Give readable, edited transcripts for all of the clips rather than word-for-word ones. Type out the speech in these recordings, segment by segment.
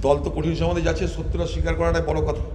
দল তো কঠিন সমাজে যাচ্ছে, সত্যটা স্বীকার করাটাই বড় কথা।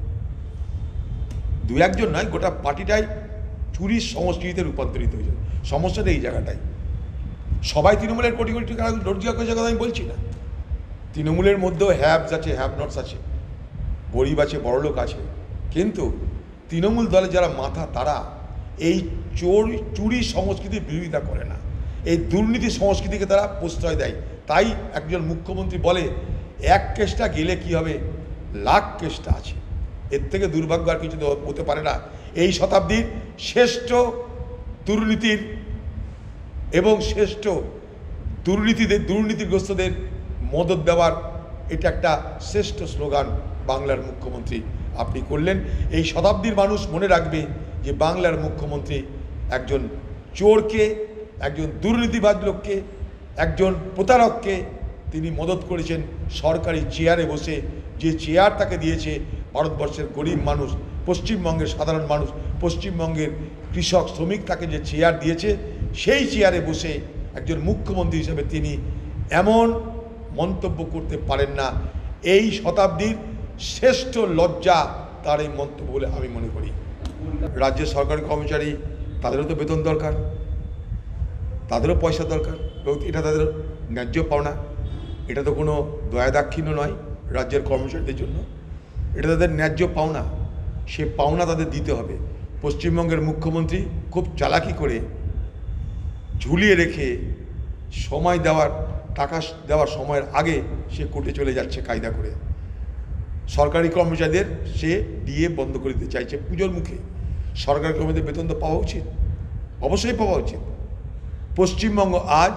দু একজন নয়, গোটা পার্টিটাই চুরির সংস্কৃতিতে রূপান্তরিত হয়েছে। সমস্যাটা এই জায়গাটাই। সবাই তৃণমূলের কোটি কোটি টাকা রোজগার করেছে কথা আমি বলছি না। তৃণমূলের মধ্যেও হ্যাভস আছে, হ্যাভ নটস আছে, গরিব আছে, বড়লোক আছে। কিন্তু তৃণমূল দলে যারা মাথা, তারা এই চুরি সংস্কৃতির বিরোধিতা করে না, এই দুর্নীতি সংস্কৃতিকে তারা প্রশ্রয় দেয়। তাই একজন মুখ্যমন্ত্রী বলে, এক কেসটা গেলে কি হবে, লাখ কেসটা আছে। এর থেকে দুর্ভাগ্য আর কিছু হতে পারে না। এই শতাব্দীর শ্রেষ্ঠ দুর্নীতির এবং শ্রেষ্ঠ দুর্নীতিগ্রস্তদের মদত দেওয়ার এটা একটা শ্রেষ্ঠ স্লোগান বাংলার মুখ্যমন্ত্রী আপনি করলেন। এই শতাব্দীর মানুষ মনে রাখবে যে বাংলার মুখ্যমন্ত্রী একজন চোরকে, একজন দুর্নীতিবাজ লোককে, একজন প্রতারককে তিনি মদত করেছেন সরকারি চেয়ারে বসে। যে চেয়ার তাকে দিয়েছে ভারতবর্ষের গরিব মানুষ, পশ্চিমবঙ্গের সাধারণ মানুষ, পশ্চিমবঙ্গের কৃষক শ্রমিক তাকে যে চেয়ার দিয়েছে, সেই চেয়ারে বসে একজন মুখ্যমন্ত্রী হিসেবে তিনি এমন মন্তব্য করতে পারেন না। এই শতাব্দীর শ্রেষ্ঠ লজ্জা তার এই মন্তব্য বলে আমি মনে করি। রাজ্যের সরকারি কর্মচারী, তাদেরও তো বেতন দরকার, তাদেরও পয়সা দরকার, এবং এটা তাদের ন্যায্য পাওনা। এটা তো কোনো দয়া দাক্ষিণ্য নয় রাজ্যের কর্মচারীদের জন্য, এটা তাদের ন্যায্য পাওনা। সে পাওনা তাদের দিতে হবে। পশ্চিমবঙ্গের মুখ্যমন্ত্রী খুব চালাকি করে ঝুলিয়ে রেখে সময় দেওয়ার, টাকা দেওয়ার সময়ের আগে সে কোর্টে চলে যাচ্ছে কায়দা করে। সরকারি কর্মচারীদের সে ডিএ বন্ধ করে দিতে চাইছে পুজোর মুখে। সরকারি কর্মীদের বেতন তো পাওয়া উচিত, অবশ্যই পাওয়া উচিত। পশ্চিমবঙ্গ আজ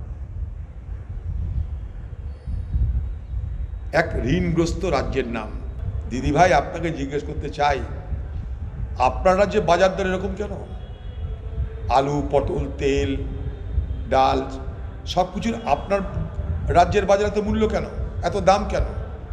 এক ঋণগ্রস্ত রাজ্যের নাম। দিদিভাই, আপনাকে জিজ্ঞেস করতে চাই, আপনার রাজ্যে বাজার দর এরকম কেন? আলু, পটল, তেল, ডাল, সব কিছুর আপনার রাজ্যের বাজারে তো মূল্য কেন, এত দাম কেন?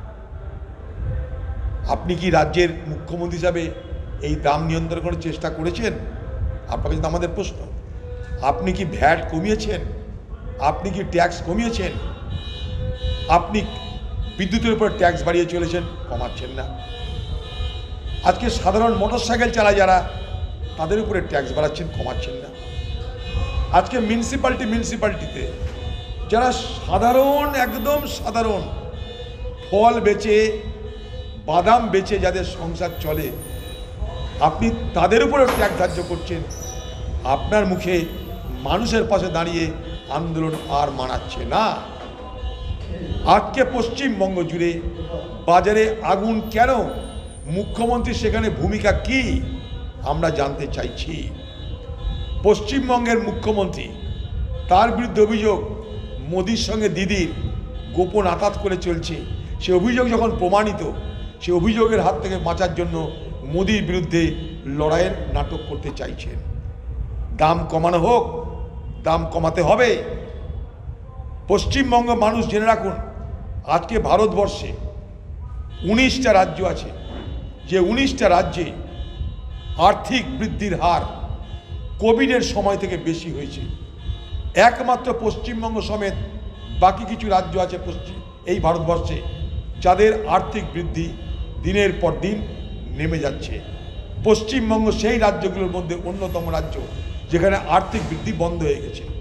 আপনি কি রাজ্যের মুখ্যমন্ত্রী হিসাবে এই দাম নিয়ন্ত্রণ করার চেষ্টা করেছেন? আপনার কাছে আমাদের প্রশ্ন। আপনি কি ভ্যাট কমিয়েছেন? আপনি কি ট্যাক্স কমিয়েছেন? আপনি বিদ্যুতের উপর ট্যাক্স বাড়িয়ে চলেছেন, কমাচ্ছেন না। আজকে সাধারণ মোটরসাইকেল চালায় যারা, তাদের উপরে ট্যাক্স বাড়াচ্ছেন, কমাচ্ছেন না। আজকে মিউনিসিপ্যালিটিতে যারা সাধারণ, একদম সাধারণ ফল বেচে, বাদাম বেচে যাদের সংসার চলে, আপনি তাদের উপরেও ট্যাক্স ধার্য করছেন। আপনার মুখে মানুষের পাশে দাঁড়িয়ে আন্দোলন আর মানাচ্ছে না। আজকে পশ্চিমবঙ্গ জুড়ে বাজারে আগুন কেন? মুখ্যমন্ত্রী সেখানে ভূমিকা কি আমরা জানতে চাইছি। পশ্চিমবঙ্গের মুখ্যমন্ত্রী, তার বিরুদ্ধে অভিযোগ মোদির সঙ্গে দিদির গোপন আতাত করে চলছে। সে অভিযোগ যখন প্রমাণিত, সে অভিযোগের হাত থেকে বাঁচার জন্য মোদির বিরুদ্ধে লড়াইয়ের নাটক করতে চাইছেন। দাম কমানো হোক, দাম কমাতে হবে। পশ্চিমবঙ্গ মানুষ জেনে রাখুন, আজকে ভারতবর্ষে 19টা রাজ্য আছে, যে 19টা রাজ্যে আর্থিক বৃদ্ধির হার কোভিডের সময় থেকে বেশি হয়েছে। একমাত্র পশ্চিমবঙ্গ সমেত বাকি কিছু রাজ্য আছে এই ভারতবর্ষে যাদের আর্থিক বৃদ্ধি দিনের পর দিন নেমে যাচ্ছে। পশ্চিমবঙ্গ সেই রাজ্যগুলোর মধ্যে অন্যতম রাজ্য যেখানে আর্থিক বৃদ্ধি বন্ধ হয়ে গেছে।